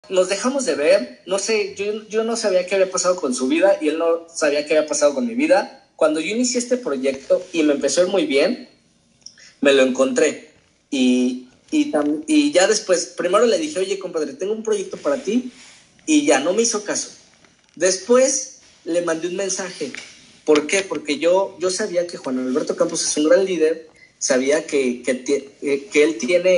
nos dejamos de ver, no sé, yo no sabía qué había pasado con su vida y él no sabía qué había pasado con mi vida. Cuando yo inicié este proyecto y me empezó a ir muy bien, me lo encontré. Y ya después, primero le dije, oye, compadre, tengo un proyecto para ti, y ya no me hizo caso. Después le mandé un mensaje. ¿Por qué? Porque yo sabía que Juan Alberto Campos es un gran líder, sabía que él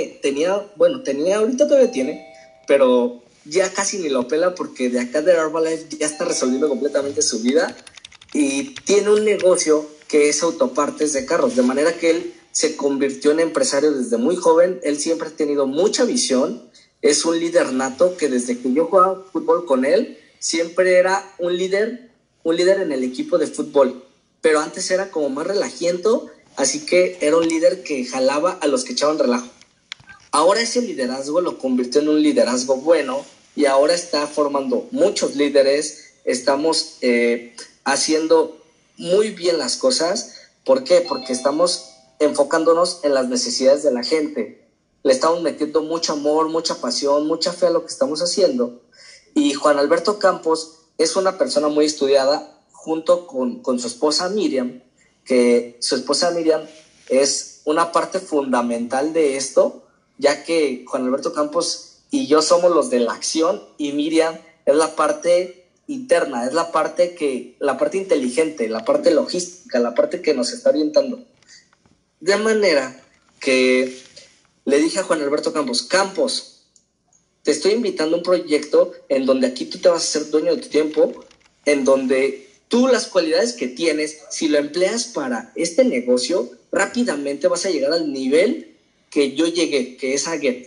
tenía, ahorita todavía tiene, pero ya casi ni lo pela porque de acá de Herbalife ya está resolviendo completamente su vida y tiene un negocio que es autopartes de carros, de manera que él se convirtió en empresario desde muy joven. Él siempre ha tenido mucha visión, es un líder nato que desde que yo jugaba fútbol con él, siempre era un líder en el equipo de fútbol, pero antes era como más relajiento, así que era un líder que jalaba a los que echaban relajo. Ahora ese liderazgo lo convirtió en un liderazgo bueno y ahora está formando muchos líderes, estamos haciendo muy bien las cosas. ¿Por qué? Porque estamos enfocándonos en las necesidades de la gente. Le estamos metiendo mucho amor, mucha pasión, mucha fe a lo que estamos haciendo. Y Juan Alberto Campos es una persona muy estudiada junto con su esposa Miriam, que su esposa Miriam es una parte fundamental de esto, ya que Juan Alberto Campos y yo somos los de la acción y Miriam es la parte interna, es la parte inteligente, la parte logística, la parte que nos está orientando. De manera que le dije a Juan Alberto Campos, te estoy invitando a un proyecto en donde aquí tú te vas a ser dueño de tu tiempo, en donde tú las cualidades que tienes, si lo empleas para este negocio, rápidamente vas a llegar al nivel que yo llegué, que es a Get.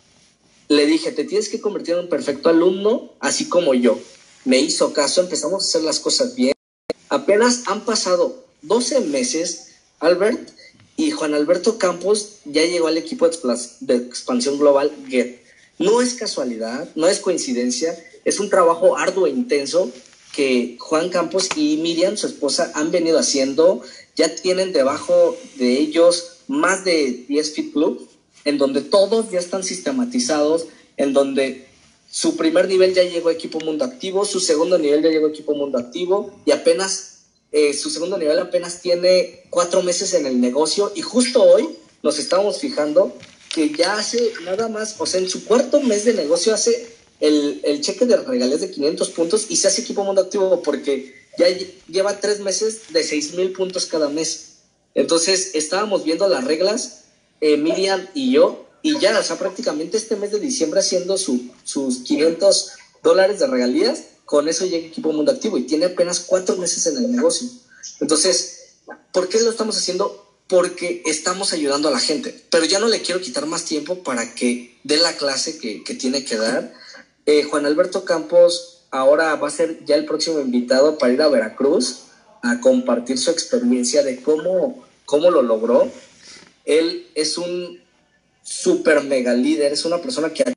Le dije, te tienes que convertir en un perfecto alumno, así como yo. Me hizo caso, empezamos a hacer las cosas bien. Apenas han pasado 12 meses, Albert, y Juan Alberto Campos ya llegó al equipo de expansión global Get. No es casualidad, no es coincidencia, es un trabajo arduo e intenso que Juan Campos y Miriam, su esposa, han venido haciendo. Ya tienen debajo de ellos más de 10 Fit Club, en donde todos ya están sistematizados, en donde su primer nivel ya llegó a equipo mundo activo, su segundo nivel ya llegó a equipo mundo activo y apenas su segundo nivel apenas tiene 4 meses en el negocio. Y justo hoy nos estábamos fijando que ya hace nada más, o sea, en su cuarto mes de negocio hace el cheque de regalías de 500 puntos y se hace equipo mundo activo porque ya lleva 3 meses de 6,000 puntos cada mes. Entonces estábamos viendo las reglas, Miriam y yo, y ya, o sea, prácticamente este mes de diciembre haciendo sus $500 de regalías, con eso llega equipo mundo activo y tiene apenas 4 meses en el negocio. Entonces, ¿por qué lo estamos haciendo? Porque estamos ayudando a la gente, pero ya no le quiero quitar más tiempo para que dé la clase que tiene que dar. Juan Alberto Campos ahora va a ser ya el próximo invitado para ir a Veracruz a compartir su experiencia de cómo lo logró. Él es un super mega líder, es una persona que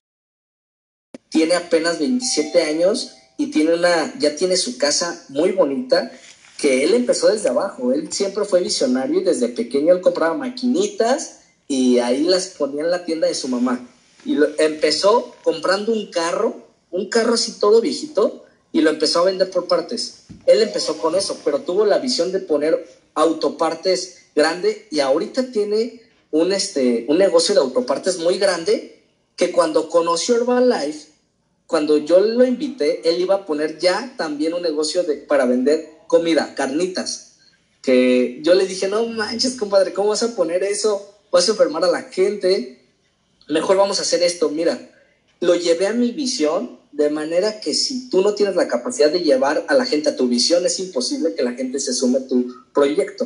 tiene apenas 27 años y ya tiene su casa muy bonita, que él empezó desde abajo. Él siempre fue visionario y desde pequeño él compraba maquinitas y ahí las ponía en la tienda de su mamá. Y empezó comprando un carro así todo viejito, y lo empezó a vender por partes. Él empezó con eso, pero tuvo la visión de poner autopartes grande y ahorita tiene un negocio de autopartes muy grande, que cuando conoció Herbalife, cuando yo lo invité, él iba a poner ya también un negocio para vender comida, carnitas. Que yo le dije, no manches, compadre, ¿cómo vas a poner eso? Vas a enfermar a la gente. Mejor vamos a hacer esto. Mira, lo llevé a mi visión, de manera que si tú no tienes la capacidad de llevar a la gente a tu visión, es imposible que la gente se sume a tu proyecto.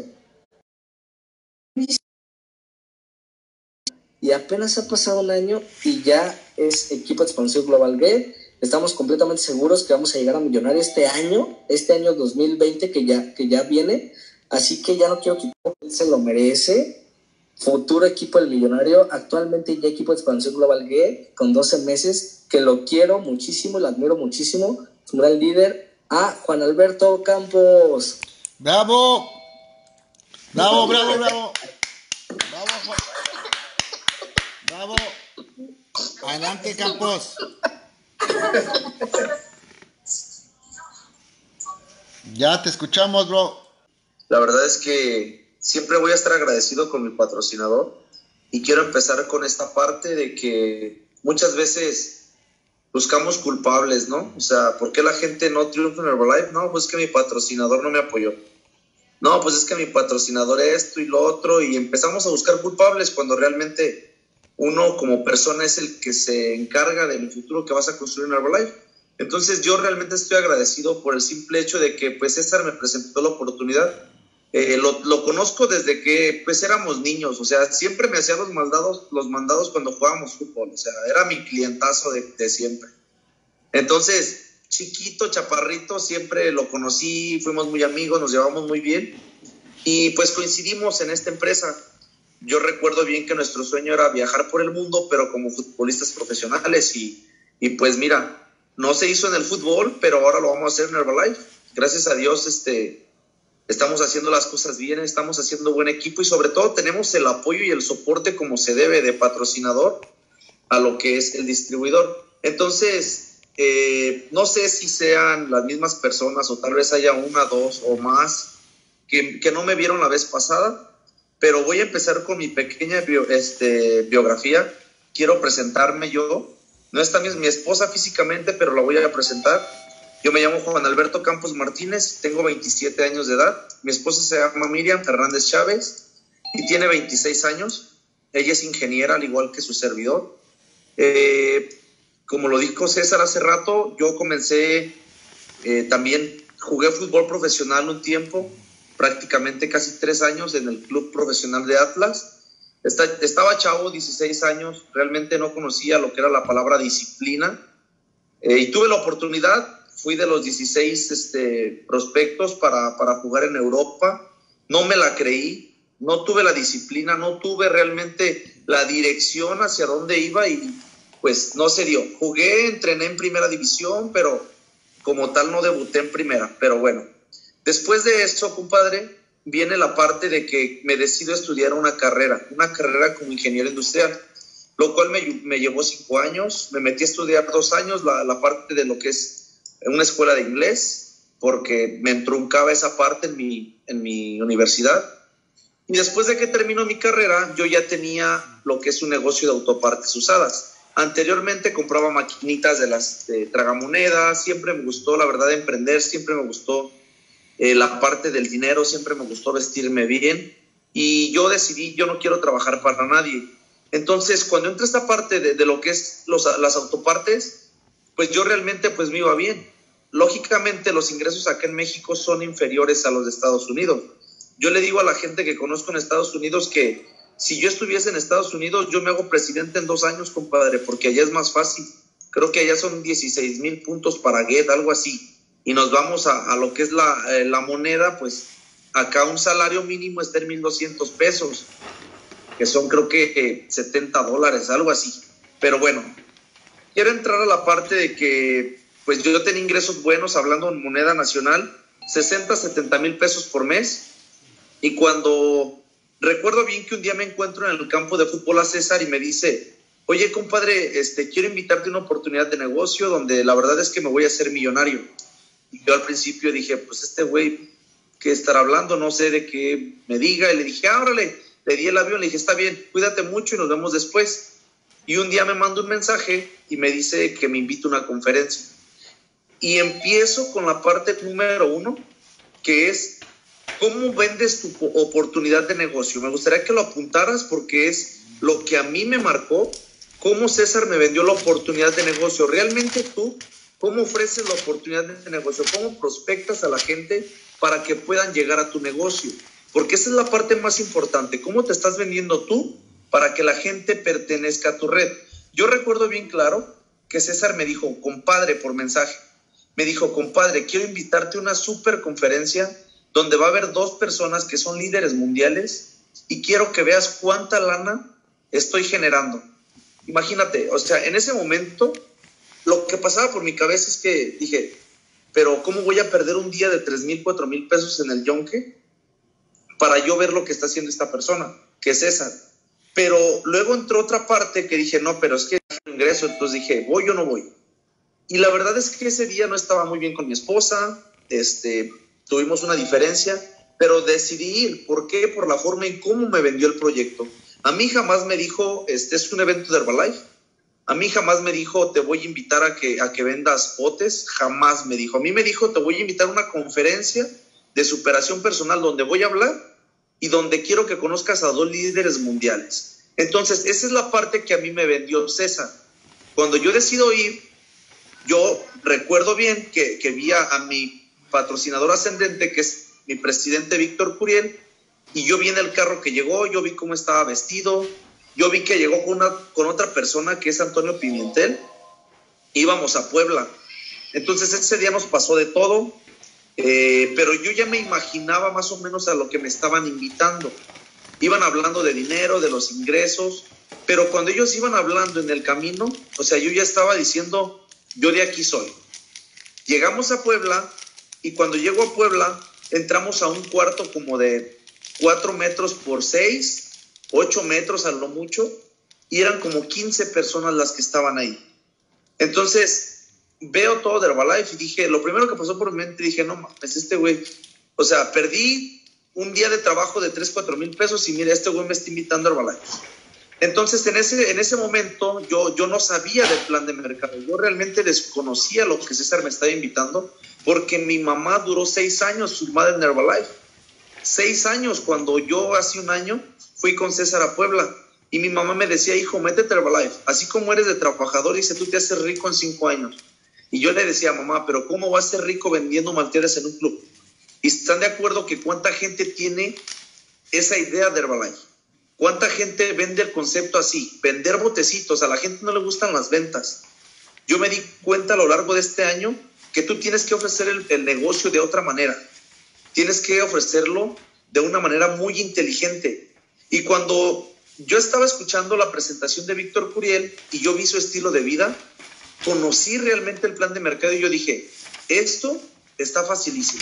Y apenas ha pasado un año y ya es equipo de expansión global Get. Estamos completamente seguros que vamos a llegar a millonario este año 2020 que ya viene. Así que ya no quiero quitar, él se lo merece. Futuro equipo del millonario, actualmente ya equipo de expansión global Get, con 12 meses, que lo quiero muchísimo, lo admiro muchísimo. Es un gran líder. A Juan Alberto Campos. ¡Bravo! ¡Bravo, bravo, bravo! ¡Bravo, Juan! ¡Bravo! Adelante, Campos. Ya te escuchamos, bro. La verdad es que siempre voy a estar agradecido con mi patrocinador y quiero empezar con esta parte de que muchas veces buscamos culpables, ¿no? O sea, ¿por qué la gente no triunfa en Herbalife? No, pues es que mi patrocinador no me apoyó. No, pues es que mi patrocinador esto y lo otro, y empezamos a buscar culpables cuando realmente uno como persona es el que se encarga del futuro que vas a construir en Herbalife. Entonces yo realmente estoy agradecido por el simple hecho de que pues César me presentó la oportunidad. Lo conozco desde que pues éramos niños, o sea, siempre me hacía los mandados cuando jugábamos fútbol, o sea, era mi clientazo de siempre. Entonces, chiquito, chaparrito, siempre lo conocí, fuimos muy amigos, nos llevamos muy bien y pues coincidimos en esta empresa. Yo recuerdo bien que nuestro sueño era viajar por el mundo, pero como futbolistas profesionales y pues mira, no se hizo en el fútbol, pero ahora lo vamos a hacer en Herbalife. Gracias a Dios, estamos haciendo las cosas bien, estamos haciendo buen equipo y sobre todo tenemos el apoyo y el soporte como se debe de patrocinador a lo que es el distribuidor. Entonces, no sé si sean las mismas personas o tal vez haya una, dos o más que no me vieron la vez pasada, pero voy a empezar con mi pequeña biografía. Quiero presentarme yo. No está mi esposa físicamente, pero la voy a presentar. Yo me llamo Juan Alberto Campos Martínez, tengo 27 años de edad. Mi esposa se llama Miriam Hernández Chávez y tiene 26 años. Ella es ingeniera, al igual que su servidor. Como lo dijo César hace rato, yo comencé, también jugué fútbol profesional un tiempo, prácticamente casi 3 años en el club profesional de Atlas. Estaba chavo, 16 años, realmente no conocía lo que era la palabra disciplina, y tuve la oportunidad, fui de los 16 prospectos para jugar en Europa. No me la creí, no tuve la disciplina, no tuve realmente la dirección hacia dónde iba y pues no se dio. Jugué, entrené en primera división, pero como tal no debuté en primera, pero bueno. Después de eso, compadre, viene la parte de que me decido estudiar una carrera como ingeniero industrial, lo cual me llevó 5 años. Me metí a estudiar 2 años la parte de lo que es una escuela de inglés, porque me entruncaba esa parte en mi universidad. Y después de que terminó mi carrera, yo ya tenía lo que es un negocio de autopartes usadas. Anteriormente compraba maquinitas de las tragamonedas, siempre me gustó, la verdad, emprender, siempre me gustó la parte del dinero, siempre me gustó vestirme bien y yo decidí, yo no quiero trabajar para nadie. Entonces, cuando entra esta parte de lo que es las autopartes, pues yo realmente pues me iba bien. Lógicamente, los ingresos acá en México son inferiores a los de Estados Unidos. Yo le digo a la gente que conozco en Estados Unidos que si yo estuviese en Estados Unidos, yo me hago presidente en 2 años, compadre, porque allá es más fácil. Creo que allá son 16,000 puntos para Get, algo así. Y nos vamos a lo que es la moneda, pues acá un salario mínimo está en 1,200 pesos, que son creo que $70, algo así. Pero bueno, quiero entrar a la parte de que pues yo tenía ingresos buenos, hablando en moneda nacional, 60, 70 mil pesos por mes. Y cuando recuerdo bien que un día me encuentro en el campo de fútbol a César y me dice, oye, compadre, quiero invitarte a una oportunidad de negocio donde la verdad es que me voy a hacer millonario. Y yo al principio dije, pues este güey, ¿qué estará hablando? No sé de qué me diga. Y le dije, órale, le di el avión, le dije, está bien, cuídate mucho y nos vemos después. Y un día me manda un mensaje y me dice que me invita a una conferencia. Y empiezo con la parte número 1, que es cómo vendes tu oportunidad de negocio. Me gustaría que lo apuntaras porque es lo que a mí me marcó, cómo César me vendió la oportunidad de negocio. Realmente tú, ¿cómo ofreces la oportunidad de negocio? ¿Cómo prospectas a la gente para que puedan llegar a tu negocio? Porque esa es la parte más importante. ¿Cómo te estás vendiendo tú para que la gente pertenezca a tu red? Yo recuerdo bien claro que César me dijo, compadre, por mensaje, me dijo, compadre, quiero invitarte a una super conferencia donde va a haber 2 personas que son líderes mundiales y quiero que veas cuánta lana estoy generando. Imagínate, o sea, en ese momento lo que pasaba por mi cabeza es que dije, pero ¿cómo voy a perder un día de 3,000, 4,000 pesos en el yonque para yo ver lo que está haciendo esta persona, que es César? Pero luego entró otra parte que dije, no, pero es que ingreso, entonces dije, ¿voy o no voy? Y la verdad es que ese día no estaba muy bien con mi esposa, tuvimos una diferencia, pero decidí ir. ¿Por qué? Por la forma en cómo me vendió el proyecto. A mí jamás me dijo, es un evento de Herbalife. A mí jamás me dijo, te voy a invitar a que vendas potes. Jamás me dijo. A mí me dijo, te voy a invitar a una conferencia de superación personal donde voy a hablar y donde quiero que conozcas a 2 líderes mundiales. Entonces, esa es la parte que a mí me vendió César. Cuando yo decido ir, yo recuerdo bien que vi a mi patrocinador ascendente, que es mi presidente Víctor Curiel, y yo vi en el carro que llegó, yo vi cómo estaba vestido, yo vi que llegó con otra persona que es Antonio Pimentel. Íbamos a Puebla. Entonces ese día nos pasó de todo, pero yo ya me imaginaba más o menos a lo que me estaban invitando. Iban hablando de dinero, de los ingresos, pero cuando ellos iban hablando en el camino, o sea, yo ya estaba diciendo, yo de aquí soy. Llegamos a Puebla y cuando llego a Puebla, entramos a un cuarto como de 4 metros por 6, 8 metros a lo mucho, y eran como 15 personas las que estaban ahí. Entonces, veo todo de Herbalife y dije, lo primero que pasó por mi mente, dije, no mames, este güey, o sea, perdí un día de trabajo de 3-4 mil pesos y mira, este güey me está invitando a Herbalife. Entonces, en ese momento, yo no sabía del plan de mercado. Yo realmente desconocía lo que César me estaba invitando, porque mi mamá duró 6 años sumada en Herbalife. 6 años, cuando yo hace un año fui con César a Puebla. Y mi mamá me decía, hijo, métete a Herbalife. Así como eres de trabajador, dice, tú te haces rico en 5 años. Y yo le decía, mamá, pero ¿cómo vas a ser rico vendiendo malteadas en un club? Y están de acuerdo que cuánta gente tiene esa idea de Herbalife. ¿Cuánta gente vende el concepto así? Vender botecitos. A la gente no le gustan las ventas. Yo me di cuenta a lo largo de este año que tú tienes que ofrecer el negocio de otra manera. Tienes que ofrecerlo de una manera muy inteligente. Y cuando yo estaba escuchando la presentación de Víctor Curiel y yo vi su estilo de vida, conocí realmente el plan de mercado y yo dije, esto está facilísimo.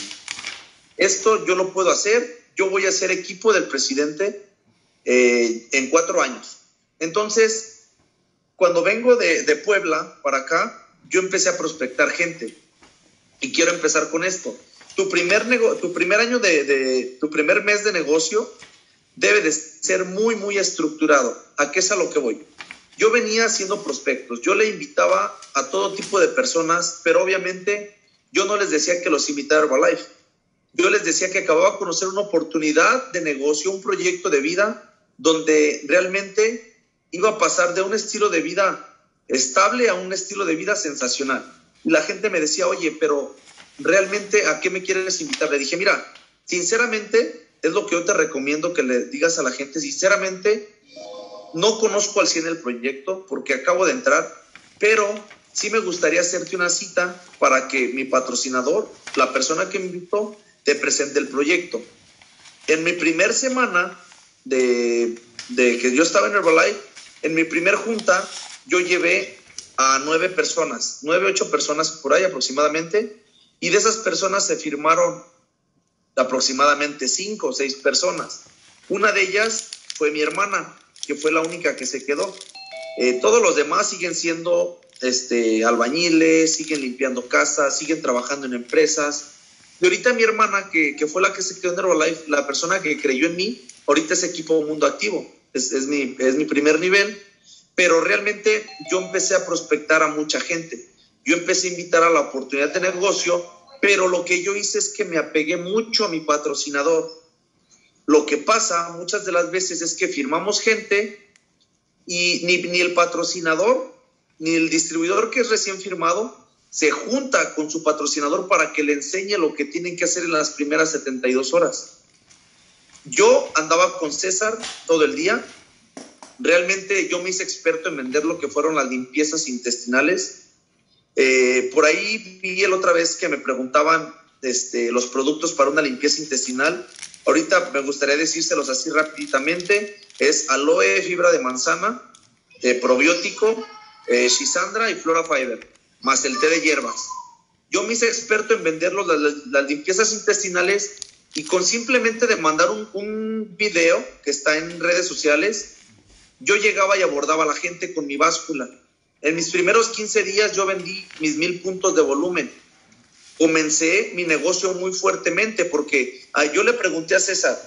Esto yo lo puedo hacer. Yo voy a ser equipo del presidente en 4 años. Entonces, cuando vengo de Puebla para acá, yo empecé a prospectar gente. Y quiero empezar con esto. Tu primer mes de negocio debe de ser muy, muy estructurado. ¿A qué es a lo que voy? Yo venía haciendo prospectos. Yo le invitaba a todo tipo de personas, pero obviamente yo no les decía que los invitara a Herbalife. Yo les decía que acababa de conocer una oportunidad de negocio, un proyecto de vida, donde realmente iba a pasar de un estilo de vida estable a un estilo de vida sensacional. Y la gente me decía, oye, pero ¿realmente a qué me quieres invitar? Le dije, mira, sinceramente, es lo que yo te recomiendo que le digas a la gente. Sinceramente, no conozco al 100 el proyecto porque acabo de entrar, pero sí me gustaría hacerte una cita para que mi patrocinador, la persona que me invitó, te presente el proyecto. En mi primer semana de que yo estaba en Herbalife, en mi primer junta, yo llevé a 9 personas, 9, 8 personas por ahí aproximadamente, y de esas personas se firmaron aproximadamente 5 o 6 personas. Una de ellas fue mi hermana, que fue la única que se quedó. Todos los demás siguen siendo albañiles, siguen limpiando casas, siguen trabajando en empresas. Y ahorita mi hermana, que fue la que se quedó en Herbalife, la persona que creyó en mí, ahorita es equipo Mundo Activo, es mi primer nivel, pero realmente yo empecé a prospectar a mucha gente. Yo empecé a invitar a la oportunidad de negocio, pero lo que yo hice es que me apegué mucho a mi patrocinador. Lo que pasa muchas de las veces es que firmamos gente y ni el patrocinador, ni el distribuidor que es recién firmado, se junta con su patrocinador para que le enseñe lo que tienen que hacer en las primeras 72 horas. Yo andaba con César todo el día. Realmente yo me hice experto en vender lo que fueron las limpiezas intestinales. Por ahí vi la otra vez que me preguntaban los productos para una limpieza intestinal. Ahorita me gustaría decírselos así rápidamente. Es aloe, fibra de manzana, probiótico, Shisandra y Flora Fiber, más el té de hierbas. Yo me hice experto en vender las limpiezas intestinales y con simplemente de mandar un video que está en redes sociales, yo llegaba y abordaba a la gente con mi báscula. En mis primeros 15 días yo vendí mis 1000 puntos de volumen. Comencé mi negocio muy fuertemente porque yo le pregunté a César,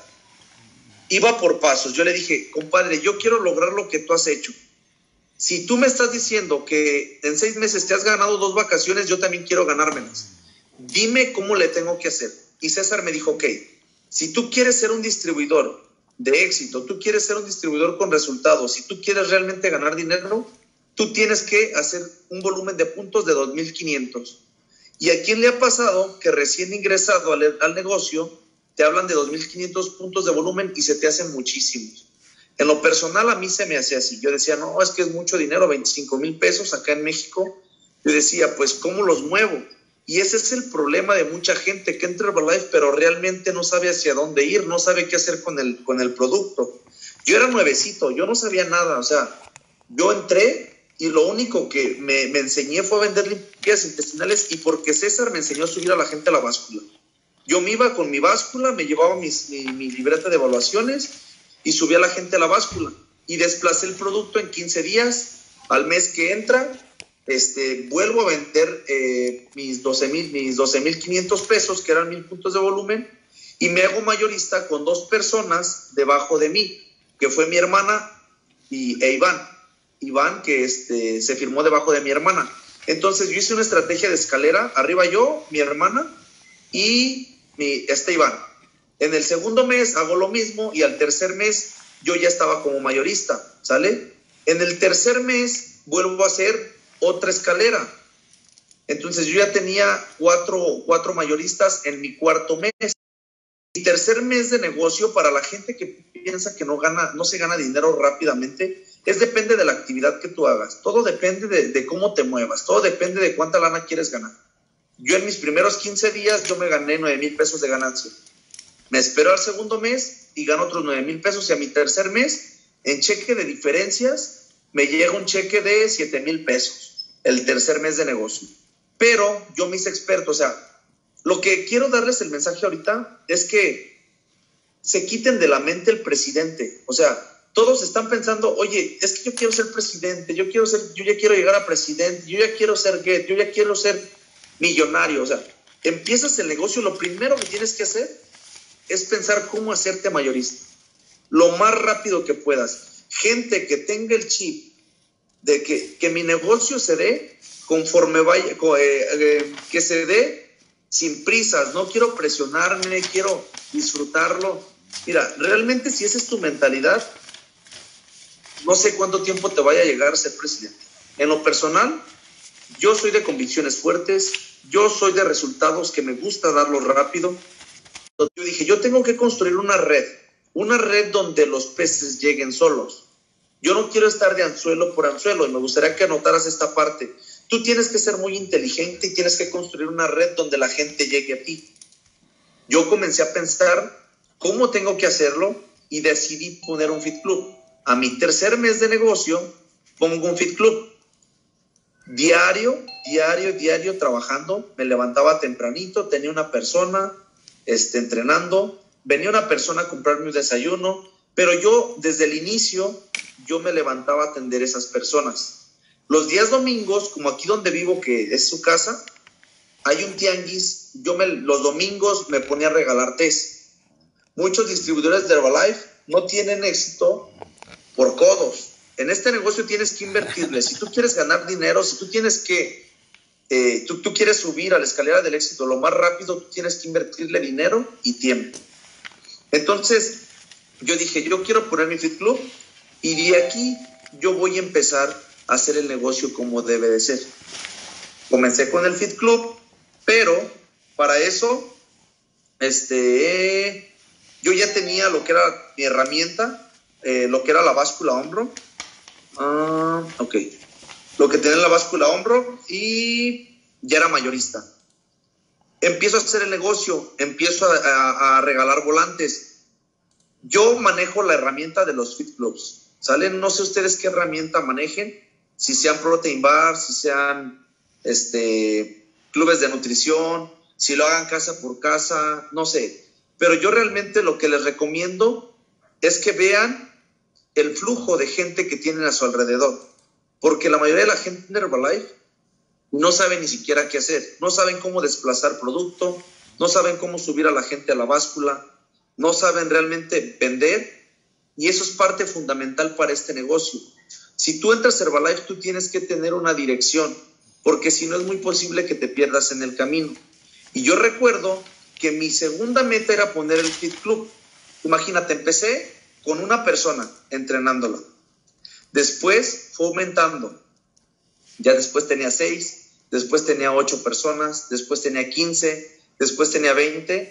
iba por pasos, yo le dije, compadre, yo quiero lograr lo que tú has hecho. Si tú me estás diciendo que en 6 meses te has ganado 2 vacaciones, yo también quiero ganármelas. Dime cómo le tengo que hacer. Y César me dijo, ok, si tú quieres ser un distribuidor de éxito, tú quieres ser un distribuidor con resultados, si tú quieres realmente ganar dinero, tú tienes que hacer un volumen de puntos de 2,500. ¿Y a quién le ha pasado que recién ingresado al negocio te hablan de 2,500 puntos de volumen y se te hacen muchísimos? En lo personal a mí se me hacía así. Yo decía, no, es que es mucho dinero, 25,000 pesos acá en México. Yo decía, pues, ¿cómo los muevo? Y ese es el problema de mucha gente que entra a Herbalife, pero realmente no sabe hacia dónde ir, no sabe qué hacer con el producto. Yo era nuevecito, yo no sabía nada. O sea, yo entré y lo único que me enseñé fue a vender limpiezas intestinales y porque César me enseñó a subir a la gente a la báscula. Yo me iba con mi báscula, me llevaba mi libreta de evaluaciones y subí a la gente a la báscula y desplacé el producto en 15 días. Al mes que entra, vuelvo a vender mis 12,500 pesos, que eran 1000 puntos de volumen, y me hago mayorista con 2 personas debajo de mí, que fue mi hermana e Iván, que se firmó debajo de mi hermana. Entonces yo hice una estrategia de escalera, arriba yo, mi hermana y Iván. En el segundo mes hago lo mismo y al tercer mes yo ya estaba como mayorista, ¿sale? En el tercer mes vuelvo a hacer otra escalera. Entonces yo ya tenía cuatro mayoristas en mi cuarto mes. Y tercer mes de negocio, para la gente que piensa que no se gana dinero rápidamente, depende de la actividad que tú hagas. Todo depende de cómo te muevas. Todo depende de cuánta lana quieres ganar. Yo en mis primeros 15 días yo me gané 9,000 pesos de ganancia. Me espero al segundo mes y gano otros 9,000 pesos y a mi tercer mes, en cheque de diferencias, me llega un cheque de 7,000 pesos, el tercer mes de negocio. Pero yo me hice experto, o sea, lo que quiero darles el mensaje ahorita es que se quiten de la mente el presidente. O sea, todos están pensando, oye, es que yo quiero ser presidente, yo ya quiero llegar a presidente, yo ya quiero ser yo ya quiero ser millonario. O sea, empiezas el negocio, lo primero que tienes que hacer es pensar cómo hacerte mayorista lo más rápido que puedas. Gente que tenga el chip de que mi negocio se dé conforme vaya, que se dé sin prisas, no quiero presionarme, quiero disfrutarlo. Mira, realmente si esa es tu mentalidad, no sé cuánto tiempo te vaya a llegar a ser presidente. En lo personal, yo soy de convicciones fuertes, yo soy de resultados que me gusta darlos rápido. Yo dije, yo tengo que construir una red donde los peces lleguen solos. Yo no quiero estar de anzuelo por anzuelo y me gustaría que anotaras esta parte. Tú tienes que ser muy inteligente y tienes que construir una red donde la gente llegue a ti. Yo comencé a pensar cómo tengo que hacerlo y decidí poner un Fit Club. A mi tercer mes de negocio pongo un Fit Club. Diario trabajando, me levantaba tempranito, tenía una persona entrenando, venía una persona a comprarme un desayuno, pero yo desde el inicio, yo me levantaba a atender a esas personas. Los días domingos, como aquí donde vivo, que es su casa, hay un tianguis, los domingos me ponía a regalar tés. Muchos distribuidores de Herbalife no tienen éxito por codos. En este negocio tienes que invertirle. Si tú quieres ganar dinero, si tú tienes que tú quieres subir a la escalera del éxito lo más rápido, tú tienes que invertirle dinero y tiempo. Entonces, yo dije, yo quiero poner mi Fit Club y de aquí yo voy a empezar a hacer el negocio como debe de ser. Comencé con el Fit Club, pero para eso, yo ya tenía lo que era mi herramienta, lo que era la báscula hombro. Lo que tenía la báscula hombro y ya era mayorista. Empiezo a hacer el negocio, empiezo a regalar volantes. Yo manejo la herramienta de los Fit Clubs, ¿sale? No sé ustedes qué herramienta manejen, si sean protein bars, si sean clubes de nutrición, si lo hagan casa por casa, no sé. Pero yo realmente lo que les recomiendo es que vean el flujo de gente que tienen a su alrededor. porque la mayoría de la gente en Herbalife no sabe ni siquiera qué hacer, no saben cómo desplazar producto, no saben cómo subir a la gente a la báscula, no saben realmente vender, y eso es parte fundamental para este negocio. Si tú entras a Herbalife, tú tienes que tener una dirección, porque si no es muy posible que te pierdas en el camino. Y yo recuerdo que mi segunda meta era poner el Fit Club. Imagínate, empecé con una persona entrenándola. Después fue aumentando. Ya después tenía 6, después tenía 8 personas, después tenía 15, después tenía 20.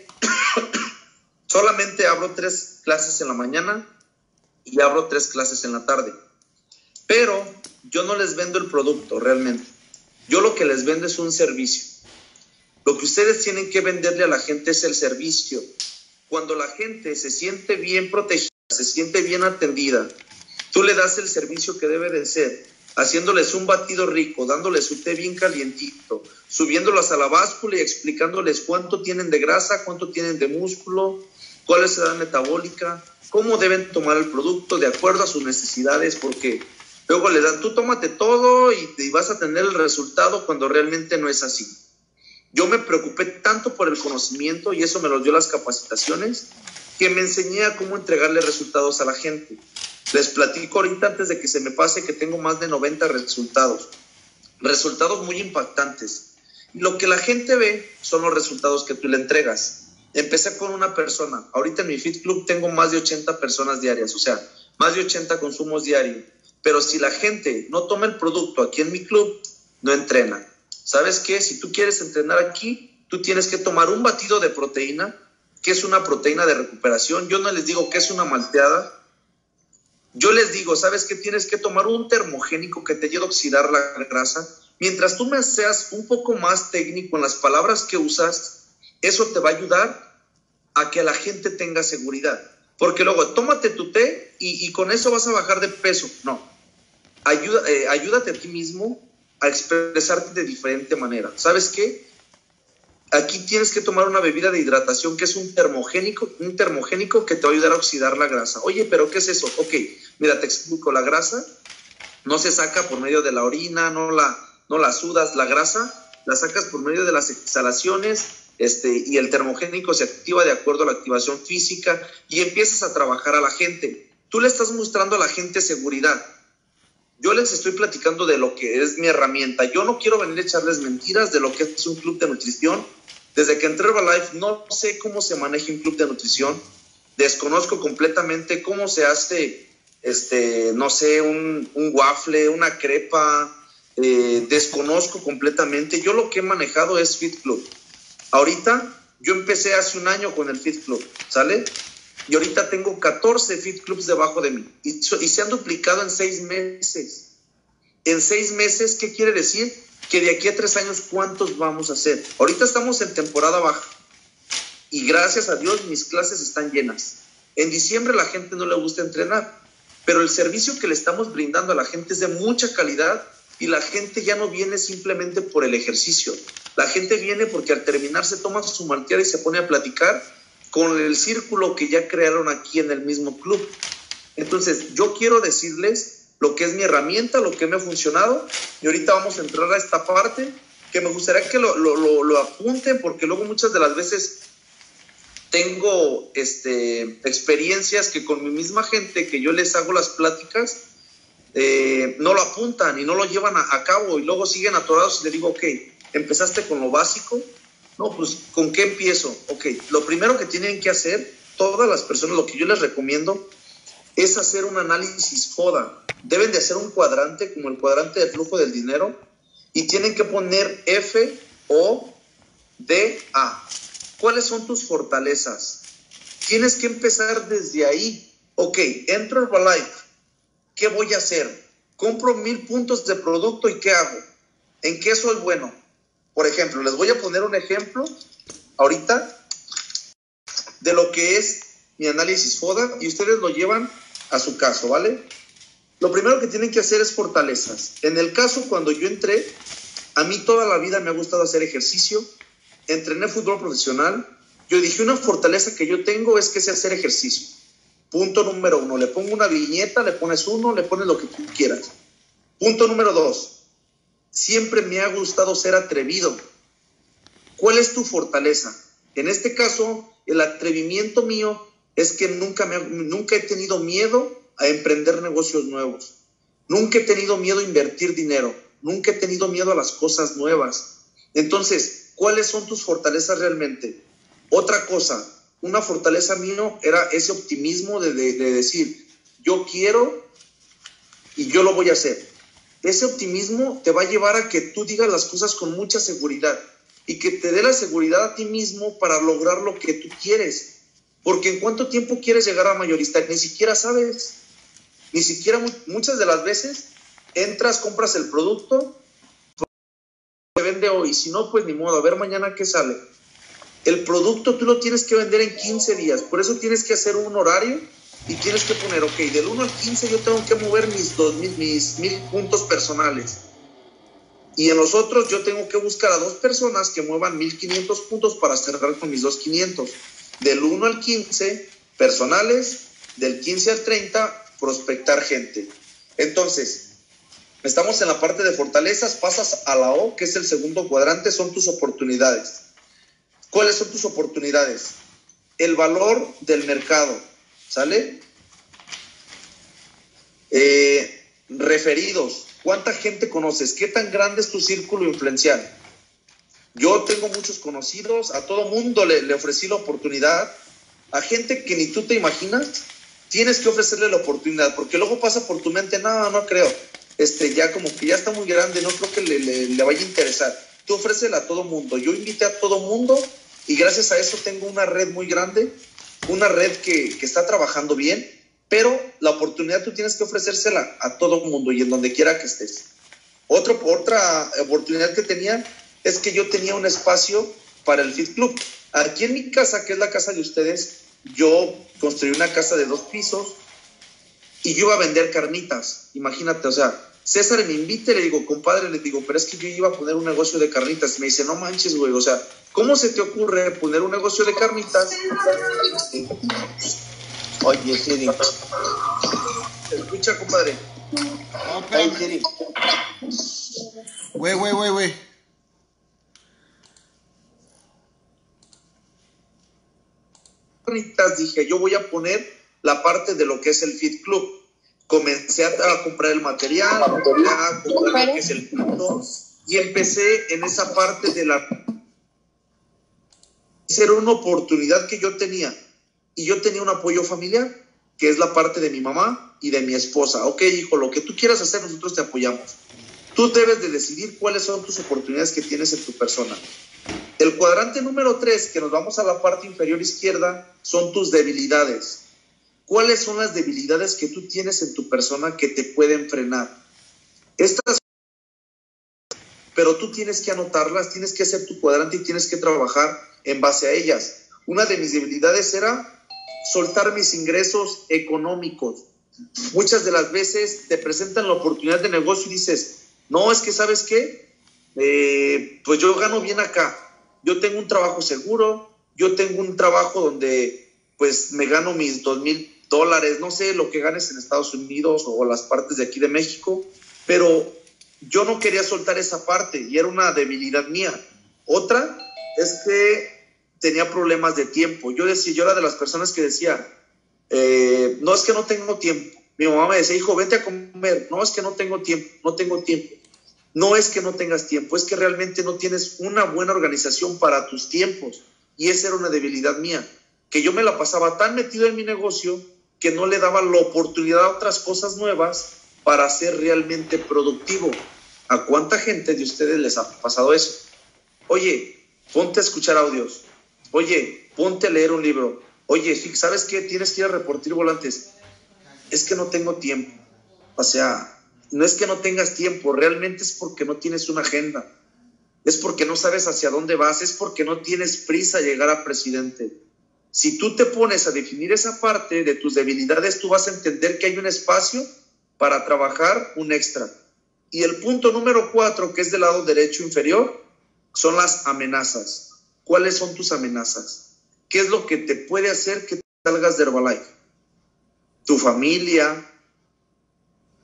Solamente abro 3 clases en la mañana y abro 3 clases en la tarde. Pero yo no les vendo el producto realmente. Yo lo que les vendo es un servicio. Lo que ustedes tienen que venderle a la gente es el servicio. Cuando la gente se siente bien protegida, se siente bien atendida, tú le das el servicio que debe de ser, haciéndoles un batido rico, dándoles su té bien calientito, subiéndolas a la báscula y explicándoles cuánto tienen de grasa, cuánto tienen de músculo, cuál es la edad metabólica, cómo deben tomar el producto de acuerdo a sus necesidades, porque luego les dan, tú tómate todo y vas a tener el resultado cuando realmente no es así. Yo me preocupé tanto por el conocimiento, y eso me lo dio las capacitaciones, que me enseñé a cómo entregarle resultados a la gente. Les platico ahorita, antes de que se me pase, que tengo más de 90 resultados muy impactantes. Y lo que la gente ve son los resultados que tú le entregas. Empecé con una persona. Ahorita en mi Fit Club tengo más de 80 personas diarias, o sea, más de 80 consumos diarios. Pero si la gente no toma el producto aquí en mi club, no entrena. ¿Sabes qué? Si tú quieres entrenar aquí, tú tienes que tomar un batido de proteína, que es una proteína de recuperación. Yo no les digo que es una malteada. Yo les digo, ¿sabes qué? Tienes que tomar un termogénico que te ayude a oxidar la grasa. Mientras tú me seas un poco más técnico en las palabras que usas, eso te va a ayudar a que la gente tenga seguridad. Porque luego, tómate tu té y con eso vas a bajar de peso. No. Ayúdate a ti mismo a expresarte de diferente manera. ¿Sabes qué? Aquí tienes que tomar una bebida de hidratación que es un termogénico que te va a ayudar a oxidar la grasa. Oye, ¿pero qué es eso? Ok, mira, te explico. La grasa no se saca por medio de la orina, no la sudas. La grasa la sacas por medio de las exhalaciones, y el termogénico se activa de acuerdo a la activación física y empiezas a trabajar a la gente. Tú le estás mostrando a la gente seguridad. Yo les estoy platicando de lo que es mi herramienta. Yo no quiero venir a echarles mentiras de lo que es un club de nutrición. Desde que entré a Herbalife no sé cómo se maneja un club de nutrición. Desconozco completamente cómo se hace, no sé, un waffle, una crepa. Desconozco completamente. Yo lo que he manejado es Fit Club. Ahorita, yo empecé hace un año con el Fit Club, ¿sale? Y ahorita tengo 14 Fit Clubs debajo de mí. Y se han duplicado en 6 meses. En 6 meses, ¿qué quiere decir? Que de aquí a 3 años, ¿cuántos vamos a hacer? Ahorita estamos en temporada baja. Y gracias a Dios, mis clases están llenas. En diciembre la gente no le gusta entrenar. Pero el servicio que le estamos brindando a la gente es de mucha calidad. Y la gente ya no viene simplemente por el ejercicio. La gente viene porque al terminar se toma su malteada y se pone a platicar con el círculo que ya crearon aquí en el mismo club. Entonces, yo quiero decirles lo que es mi herramienta, lo que me ha funcionado, y ahorita vamos a entrar a esta parte que me gustaría que lo apunten, porque luego muchas de las veces tengo experiencias que con mi misma gente que yo les hago las pláticas, no lo apuntan y no lo llevan a cabo y luego siguen atorados y les digo, ok, empezaste con lo básico. No, pues, ¿con qué empiezo? Ok, lo primero que tienen que hacer todas las personas, lo que yo les recomiendo, es hacer un análisis FODA. Deben de hacer un cuadrante, como el cuadrante de flujo del dinero, y tienen que poner FODA. ¿Cuáles son tus fortalezas? Tienes que empezar desde ahí. Ok, entro a Herbalife. ¿Qué voy a hacer? Compro 1000 puntos de producto y ¿qué hago? ¿En qué soy bueno? Por ejemplo, les voy a poner un ejemplo ahorita de lo que es mi análisis FODA y ustedes lo llevan a su caso, ¿vale? Lo primero que tienen que hacer es fortalezas. En el caso, cuando yo entré, a mí toda la vida me ha gustado hacer ejercicio, entrené fútbol profesional. Yo dije, una fortaleza que yo tengo es que sé hacer ejercicio. Punto número 1, le pongo una viñeta, le pones 1, le pones lo que tú quieras. Punto número 2. Siempre me ha gustado ser atrevido. ¿Cuál es tu fortaleza? En este caso, el atrevimiento mío es que nunca he tenido miedo a emprender negocios nuevos. Nunca he tenido miedo a invertir dinero. Nunca he tenido miedo a las cosas nuevas. Entonces, ¿cuáles son tus fortalezas realmente? Otra cosa, una fortaleza mía era ese optimismo de decir, yo quiero y yo lo voy a hacer. Ese optimismo te va a llevar a que tú digas las cosas con mucha seguridad y que te dé la seguridad a ti mismo para lograr lo que tú quieres. Porque ¿en cuánto tiempo quieres llegar a mayorista? Ni siquiera sabes. Ni siquiera muchas de las veces entras, compras el producto, se vende hoy. Si no, pues ni modo, a ver mañana qué sale. El producto tú lo tienes que vender en 15 días. Por eso tienes que hacer un horario y tienes que poner, ok, del 1 al 15 yo tengo que mover mis 1000 puntos personales. Y en los otros yo tengo que buscar a 2 personas que muevan 1500 puntos para cerrar con mis 2500. Del 1 al 15, personales. Del 15 al 30, prospectar gente. Entonces, estamos en la parte de fortalezas, pasas a la O, que es el segundo cuadrante, son tus oportunidades. ¿Cuáles son tus oportunidades? El valor del mercado, ¿sale? Referidos. ¿Cuánta gente conoces? ¿Qué tan grande es tu círculo influencial? Yo tengo muchos conocidos, a todo mundo le ofrecí la oportunidad, a gente que ni tú te imaginas, tienes que ofrecerle la oportunidad, porque luego pasa por tu mente, no creo, ya como que ya está muy grande, no creo que le vaya a interesar. Tú ofrécela a todo mundo. Yo invité a todo mundo y gracias a eso tengo una red muy grande, una red que está trabajando bien, pero la oportunidad tú tienes que ofrecérsela a todo mundo y en donde quiera que estés. Otra oportunidad que tenía es que yo tenía un espacio para el Fit Club. Aquí en mi casa, que es la casa de ustedes, yo construí una casa de 2 pisos y yo iba a vender carnitas. Imagínate, o sea, César me invita y le digo, compadre, le digo, pero es que yo iba a poner un negocio de carnitas. Y me dice, no manches, güey, o sea, ¿cómo se te ocurre poner un negocio de carnitas? Oye, Siri. Escucha, compadre. No, Ay, espérame. Siri. Güey. Carnitas, dije, yo voy a poner la parte de lo que es el Fit Club. Comencé a comprar el material, a comprar lo que es el punto y empecé en esa parte de la... Era una oportunidad que yo tenía y yo tenía un apoyo familiar, que es la parte de mi mamá y de mi esposa. Ok, hijo, lo que tú quieras hacer, nosotros te apoyamos. Tú debes de decidir cuáles son tus oportunidades que tienes en tu persona. El cuadrante número 3, que nos vamos a la parte inferior izquierda, son tus debilidades. ¿Cuáles son las debilidades que tú tienes en tu persona que te pueden frenar? Estas, pero tú tienes que anotarlas, tienes que hacer tu cuadrante y tienes que trabajar en base a ellas. Una de mis debilidades era soltar mis ingresos económicos. Muchas de las veces te presentan la oportunidad de negocio y dices, no, es que ¿sabes qué? Pues yo gano bien acá. Yo tengo un trabajo seguro, yo tengo un trabajo donde pues me gano mis $2,000, no sé lo que ganes en Estados Unidos o las partes de aquí de México, pero yo no quería soltar esa parte y era una debilidad mía. Otra es que tenía problemas de tiempo. Yo era de las personas que decía, no es que no tengo tiempo. Mi mamá me decía, hijo, vete a comer. No es que no tengo tiempo. No es que no tengas tiempo, es que realmente no tienes una buena organización para tus tiempos. Y esa era una debilidad mía, que yo me la pasaba tan metido en mi negocio que no le daba la oportunidad a otras cosas nuevas para ser realmente productivo. ¿A cuánta gente de ustedes les ha pasado eso? Oye, ponte a escuchar audios. Oye, ponte a leer un libro. Oye, ¿sabes qué? Tienes que ir a repartir volantes. Es que no tengo tiempo. O sea, no es que no tengas tiempo, realmente es porque no tienes una agenda. Es porque no sabes hacia dónde vas, es porque no tienes prisa a llegar a presidente. Si tú te pones a definir esa parte de tus debilidades, tú vas a entender que hay un espacio para trabajar un extra. Y el punto número 4, que es del lado derecho inferior, son las amenazas. ¿Cuáles son tus amenazas? ¿Qué es lo que te puede hacer que te salgas de Herbalife? Tu familia,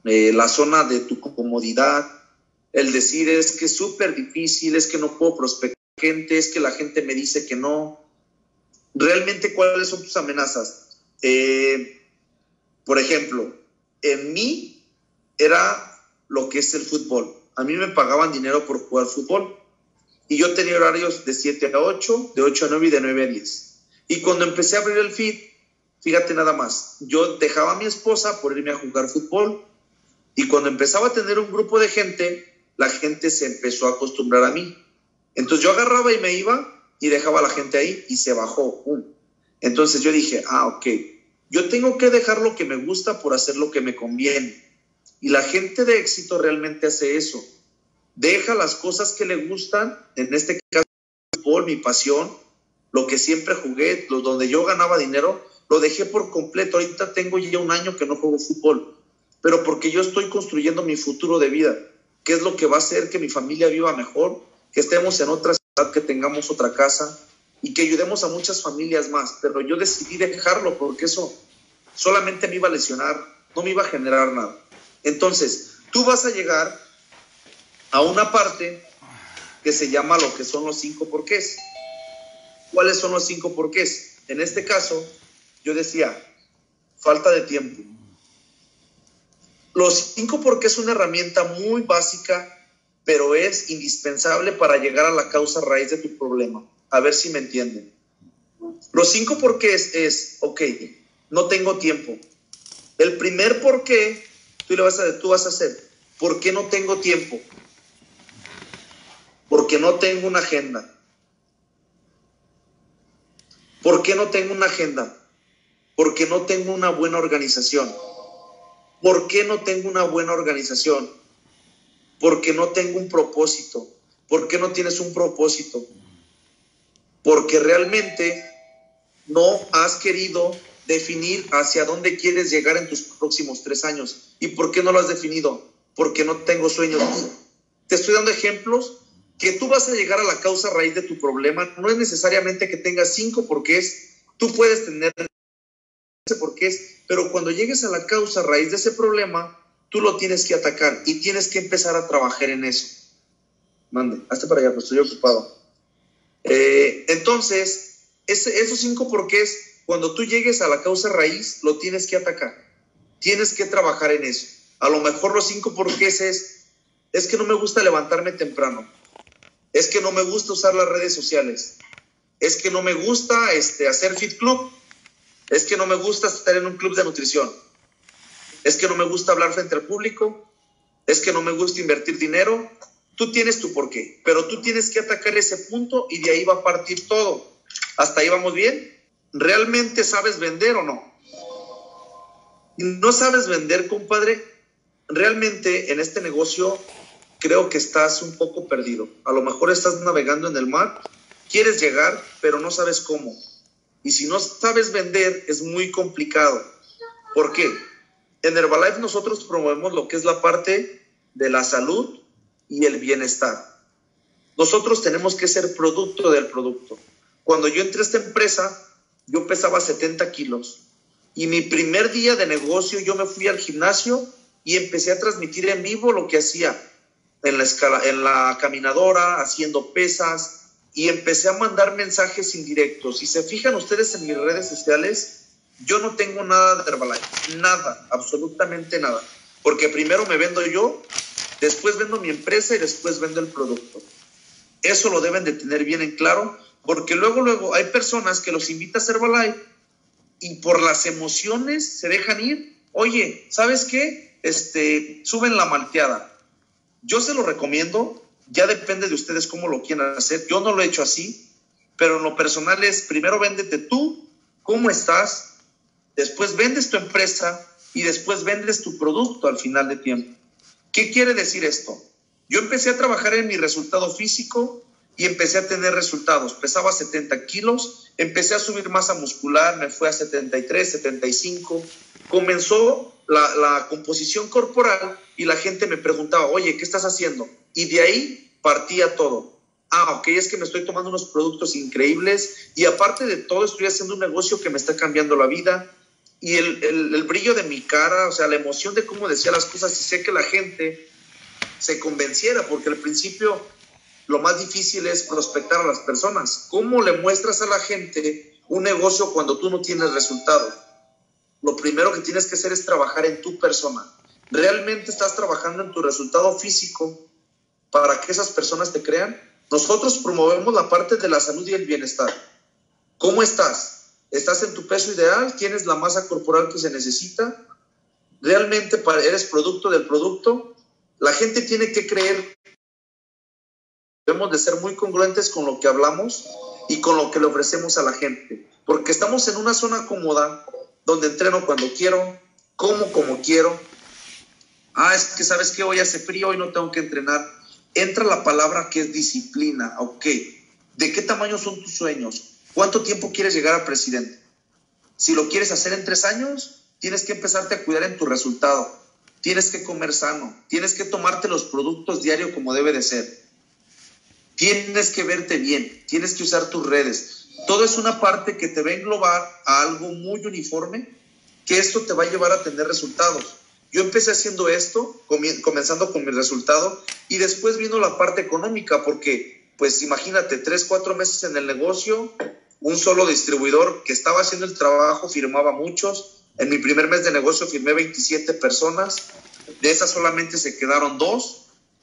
la zona de tu comodidad, el decir es que es súper difícil, es que no puedo prospectar gente, es que la gente me dice que no. Realmente, ¿cuáles son tus amenazas? Por ejemplo, en mí era lo que es el fútbol. A mí me pagaban dinero por jugar fútbol y yo tenía horarios de 7 a 8, de 8 a 9 y de 9 a 10. Y cuando empecé a abrir el feed, fíjate nada más, yo dejaba a mi esposa por irme a jugar fútbol y cuando empezaba a tener un grupo de gente, la gente se empezó a acostumbrar a mí. Entonces yo agarraba y me iba y dejaba a la gente ahí y se bajó. Entonces yo dije, ok, yo tengo que dejar lo que me gusta por hacer lo que me conviene. Y la gente de éxito realmente hace eso. Deja las cosas que le gustan, en este caso el fútbol, mi pasión, lo que siempre jugué, donde yo ganaba dinero, lo dejé por completo. Ahorita tengo ya un año que no juego fútbol, pero porque yo estoy construyendo mi futuro de vida, que es lo que va a hacer que mi familia viva mejor, que estemos en otra ciudad, que tengamos otra casa y que ayudemos a muchas familias más. Pero yo decidí dejarlo porque eso solamente me iba a lesionar, no me iba a generar nada. Entonces, tú vas a llegar a una parte que se llama lo que son los 5 porqués. ¿Cuáles son los 5 porqués? En este caso, yo decía, falta de tiempo. Los 5 porqués es una herramienta muy básica, pero es indispensable para llegar a la causa raíz de tu problema. A ver si me entienden. Los 5 porqués es, no tengo tiempo. El primer porqué, tú vas a hacer, ¿por qué no tengo tiempo? Porque no tengo una agenda. ¿Por qué no tengo una agenda? Porque no tengo una buena organización. ¿Por qué no tengo una buena organización? Porque no tengo un propósito. ¿Por qué no tienes un propósito? Porque realmente no has querido definir hacia dónde quieres llegar en tus próximos 3 años. ¿Y por qué no lo has definido? Porque no tengo sueños. Te estoy dando ejemplos que tú vas a llegar a la causa raíz de tu problema. No es necesariamente que tengas 5 porqués. Tú puedes tener ese porqués, pero cuando llegues a la causa raíz de ese problema, tú lo tienes que atacar y tienes que empezar a trabajar en eso. Mande, hazte para allá, pues estoy ocupado. Entonces, esos 5 porqués, cuando tú llegues a la causa raíz, lo tienes que atacar. Tienes que trabajar en eso. A lo mejor los 5 porqués es que no me gusta levantarme temprano. Es que no me gusta usar las redes sociales. Es que no me gusta hacer fit club. Es que no me gusta estar en un club de nutrición. Es que no me gusta hablar frente al público. Es que no me gusta invertir dinero. Tú tienes tu porqué, pero tú tienes que atacar ese punto y de ahí va a partir todo. ¿Hasta ahí vamos bien? ¿Realmente sabes vender o no? ¿No sabes vender, compadre? Realmente en este negocio creo que estás un poco perdido. A lo mejor estás navegando en el mar, quieres llegar, pero no sabes cómo. Y si no sabes vender, es muy complicado. ¿Por qué? En Herbalife nosotros promovemos lo que es la parte de la salud y el bienestar. Nosotros tenemos que ser producto del producto. Cuando yo entré a esta empresa, yo pesaba 70 kilos. Y mi primer día de negocio, yo me fui al gimnasio y empecé a transmitir en vivo lo que hacía en la caminadora, haciendo pesas, y empecé a mandar mensajes indirectos. Si se fijan ustedes en mis redes sociales, yo no tengo nada de Herbalife, nada, absolutamente nada. Porque primero me vendo yo, después vendo mi empresa y después vendo el producto. Eso lo deben de tener bien en claro, porque luego hay personas que los invitas a Herbalife y por las emociones se dejan ir. Oye, ¿sabes qué? Suben la malteada. Yo se lo recomiendo, ya depende de ustedes cómo lo quieran hacer. Yo no lo he hecho así, pero en lo personal es primero véndete tú, cómo estás, después vendes tu empresa y después vendes tu producto al final de tiempo. ¿Qué quiere decir esto? Yo empecé a trabajar en mi resultado físico y empecé a tener resultados. Pesaba 70 kilos, empecé a subir masa muscular, me fue a 73, 75. Comenzó la composición corporal y la gente me preguntaba, oye, ¿qué estás haciendo? Y de ahí partía todo. Es que me estoy tomando unos productos increíbles y aparte de todo estoy haciendo un negocio que me está cambiando la vida y el brillo de mi cara, o sea, la emoción de cómo decía las cosas, y sé que la gente se convenciera, porque al principio lo más difícil es prospectar a las personas. ¿Cómo le muestras a la gente un negocio cuando tú no tienes resultados? Lo primero que tienes que hacer es trabajar en tu persona. ¿Realmente estás trabajando en tu resultado físico para que esas personas te crean? Nosotros promovemos la parte de la salud y el bienestar. ¿Cómo estás? ¿Estás en tu peso ideal? ¿Tienes la masa corporal que se necesita? ¿Realmente eres producto del producto? La gente tiene que creer. Debemos de ser muy congruentes con lo que hablamos y con lo que le ofrecemos a la gente, porque estamos en una zona cómoda donde entreno cuando quiero, como quiero. Es que sabes que hoy hace frío, hoy no tengo que entrenar. Entra la palabra que es disciplina. Ok, ¿de qué tamaño son tus sueños? ¿Cuánto tiempo quieres llegar a presidente? Si lo quieres hacer en 3 años, tienes que empezarte a cuidar en tu resultado. Tienes que comer sano, tienes que tomarte los productos diario como debe de ser. Tienes que verte bien, tienes que usar tus redes. Todo es una parte que te va a englobar a algo muy uniforme, que esto te va a llevar a tener resultados. Yo empecé haciendo esto, comenzando con mi resultado, y después vino la parte económica, porque, pues imagínate, 3, 4 meses en el negocio, un solo distribuidor que estaba haciendo el trabajo, firmaba muchos. En mi primer mes de negocio firmé 27 personas, de esas solamente se quedaron 2.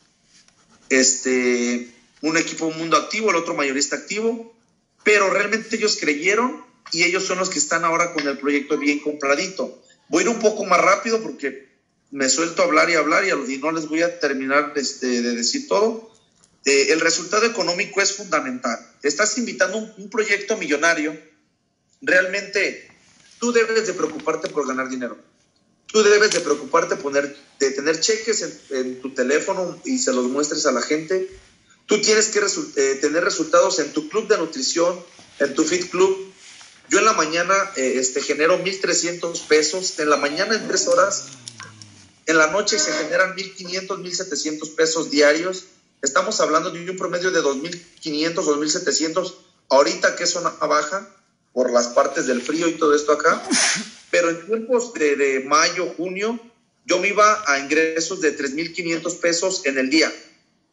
Un equipo mundo activo, el otro mayorista activo, pero realmente ellos creyeron y ellos son los que están ahora con el proyecto bien compradito. Voy a ir un poco más rápido porque me suelto a hablar y no les voy a terminar de decir todo. El resultado económico es fundamental. Estás invitando un proyecto millonario. Realmente tú debes de preocuparte por ganar dinero. Tú debes de preocuparte de tener cheques en tu teléfono y se los muestres a la gente. Tú tienes que tener resultados en tu club de nutrición, en tu Fit Club. Yo en la mañana genero 1,300 pesos. En la mañana en 3 horas. En la noche se generan 1,500, 1,700 pesos diarios. Estamos hablando de un promedio de 2,500, 2,700. Ahorita que es una baja por las partes del frío y todo esto acá. Pero en tiempos de mayo, junio, yo me iba a ingresos de 3,500 pesos en el día.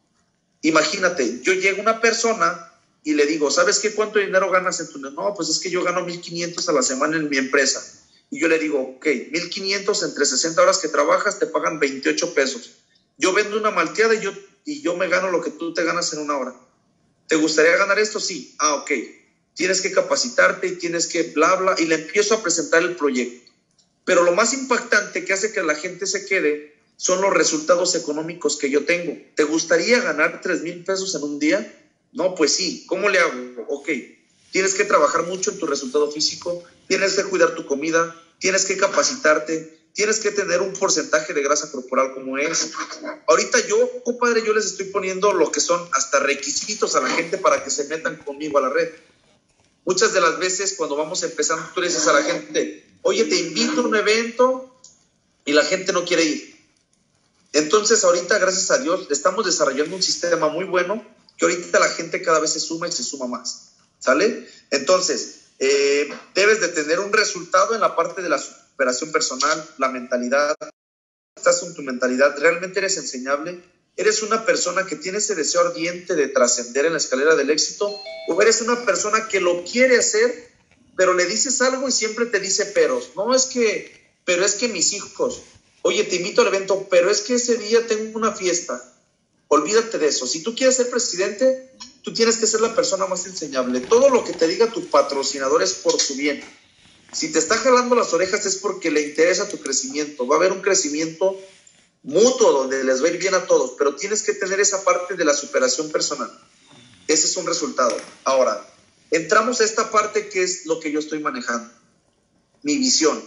Imagínate, yo llego a una persona y le digo, ¿sabes qué? ¿Cuánto dinero ganas en tu negocio? No, pues es que yo gano 1,500 a la semana en mi empresa. Y yo le digo, ok, 1,500 entre 60 horas que trabajas te pagan 28 pesos. Yo vendo una malteada y yo me gano lo que tú te ganas en 1 hora. ¿Te gustaría ganar esto? Sí. Ok. Tienes que capacitarte y tienes que bla, bla. Y le empiezo a presentar el proyecto. Pero lo más impactante que hace que la gente se quede son los resultados económicos que yo tengo. ¿Te gustaría ganar 3,000 pesos en un día? No, pues sí. ¿Cómo le hago? Ok. Tienes que trabajar mucho en tu resultado físico, tienes que cuidar tu comida, tienes que capacitarte, tienes que tener un porcentaje de grasa corporal como es. Ahorita yo, compadre, yo les estoy poniendo lo que son hasta requisitos a la gente para que se metan conmigo a la red. Muchas de las veces cuando vamos empezando, tú le dices a la gente, oye, te invito a un evento y la gente no quiere ir. Entonces ahorita, gracias a Dios, estamos desarrollando un sistema muy bueno que ahorita la gente cada vez se suma y se suma más. ¿Sale? Entonces, debes de tener un resultado en la parte de la superación personal, la mentalidad. Estás con tu mentalidad, realmente eres enseñable, eres una persona que tiene ese deseo ardiente de trascender en la escalera del éxito, o eres una persona que lo quiere hacer, pero le dices algo y siempre te dice peros. No, pero es que mis hijos, oye, te invito al evento, pero es que ese día tengo una fiesta. Olvídate de eso. Si tú quieres ser presidente, tú tienes que ser la persona más enseñable. Todo lo que te diga tu patrocinador es por su bien. Si te está jalando las orejas es porque le interesa tu crecimiento. Va a haber un crecimiento mutuo donde les va a ir bien a todos, pero tienes que tener esa parte de la superación personal. Ese es un resultado. Ahora, entramos a esta parte que es lo que yo estoy manejando. Mi visión.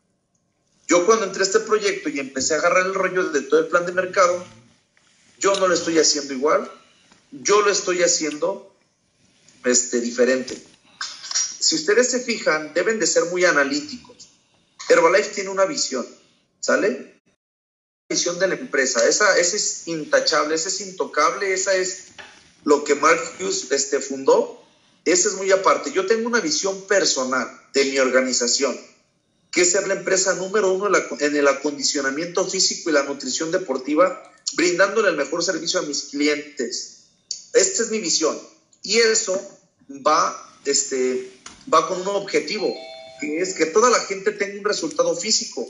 Yo cuando entré a este proyecto y empecé a agarrar el rollo de todo el plan de mercado, yo no lo estoy haciendo igual, yo lo estoy haciendo diferente. Si ustedes se fijan, deben de ser muy analíticos. Herbalife tiene una visión, ¿sale? La visión de la empresa, esa es intachable, esa es intocable, esa es lo que Mark Hughes fundó, esa es muy aparte. Yo tengo una visión personal de mi organización. que es ser la empresa número 1 en el acondicionamiento físico y la nutrición deportiva, brindándole el mejor servicio a mis clientes. Esta es mi visión. Y eso va con un objetivo, que es que toda la gente tenga un resultado físico.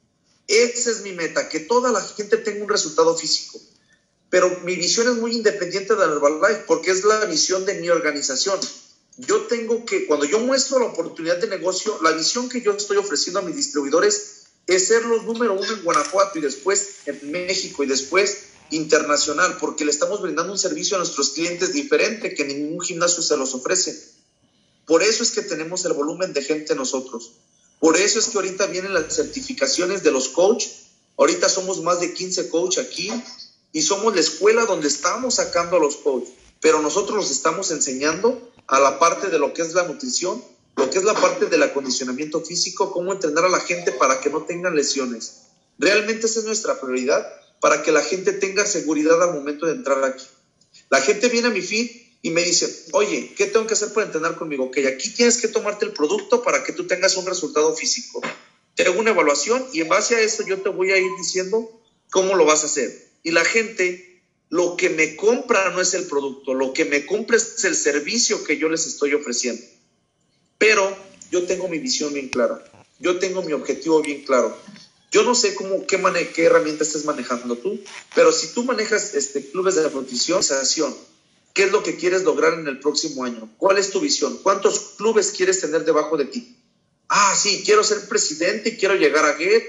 Esa es mi meta, que toda la gente tenga un resultado físico. Pero mi visión es muy independiente de Herbalife, porque es la visión de mi organización. Yo tengo que, cuando yo muestro la oportunidad de negocio, la visión que yo estoy ofreciendo a mis distribuidores es ser los número 1 en Guanajuato y después en México y después internacional, porque le estamos brindando un servicio a nuestros clientes diferente que ningún gimnasio se los ofrece. Por eso es que tenemos el volumen de gente nosotros. Por eso es que ahorita vienen las certificaciones de los coach. Ahorita somos más de 15 coach aquí y somos la escuela donde estamos sacando a los coach. Pero nosotros los estamos enseñando a la parte de lo que es la nutrición, lo que es la parte del acondicionamiento físico, cómo entrenar a la gente para que no tengan lesiones. Realmente esa es nuestra prioridad, para que la gente tenga seguridad al momento de entrar aquí. La gente viene a mi feed y me dice, oye, ¿qué tengo que hacer para entrenar conmigo? Ok, aquí tienes que tomarte el producto para que tú tengas un resultado físico. Te hago una evaluación y en base a eso yo te voy a ir diciendo cómo lo vas a hacer. Y la gente, lo que me compra no es el producto, lo que me compra es el servicio que yo les estoy ofreciendo. Pero yo tengo mi visión bien clara, yo tengo mi objetivo bien claro. Yo no sé qué herramienta estés manejando tú, pero si tú manejas clubes de nutrición, ¿qué es lo que quieres lograr en el próximo año? ¿Cuál es tu visión? ¿Cuántos clubes quieres tener debajo de ti? Ah, sí, quiero ser presidente y quiero llegar a Get,